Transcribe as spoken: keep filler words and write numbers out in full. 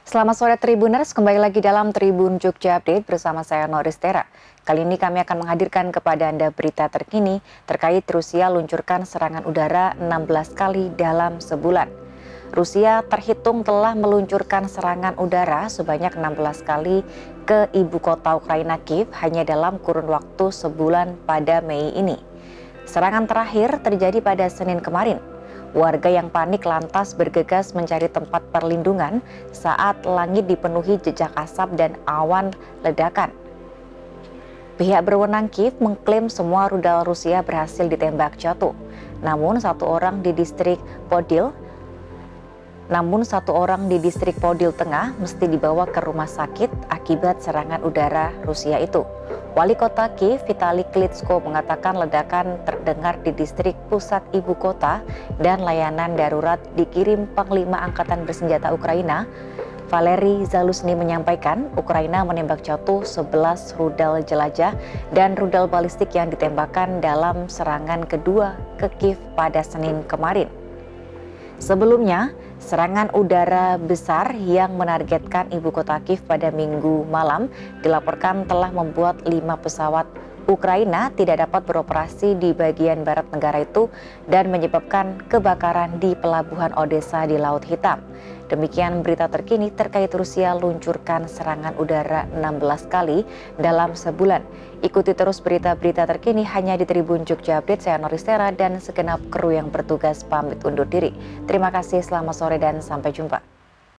Selamat sore Tribuners, kembali lagi dalam Tribun Jogja Update bersama saya Noristera. Kali ini kami akan menghadirkan kepada Anda berita terkini terkait Rusia luncurkan serangan udara enam belas kali dalam sebulan. Rusia terhitung telah meluncurkan serangan udara sebanyak enam belas kali ke ibu kota Ukraina Kiev hanya dalam kurun waktu sebulan pada Mei ini. Serangan terakhir terjadi pada Senin kemarin. Warga yang panik lantas bergegas mencari tempat perlindungan saat langit dipenuhi jejak asap dan awan ledakan. Pihak berwenang Kiev mengklaim semua rudal Rusia berhasil ditembak jatuh. Namun satu orang di distrik Podil Namun satu orang di distrik Podil Tengah mesti dibawa ke rumah sakit akibat serangan udara Rusia itu. Wali kota Kiev, Vitali Klitschko, mengatakan ledakan terdengar di distrik pusat ibu kota dan layanan darurat dikirim Panglima Angkatan Bersenjata Ukraina. Valery Zaluzny menyampaikan Ukraina menembak jatuh sebelas rudal jelajah dan rudal balistik yang ditembakkan dalam serangan kedua ke Kiev pada Senin kemarin. Sebelumnya, serangan udara besar yang menargetkan ibu kota Kiev pada Minggu malam dilaporkan telah membuat lima pesawat Ukraina tidak dapat beroperasi di bagian barat negara itu dan menyebabkan kebakaran di pelabuhan Odessa di Laut Hitam. Demikian berita terkini terkait Rusia luncurkan serangan udara enam belas kali dalam sebulan. Ikuti terus berita-berita terkini hanya di Tribun Jogja Update. Saya Noristera dan segenap kru yang bertugas pamit undur diri. Terima kasih, selamat sore dan sampai jumpa.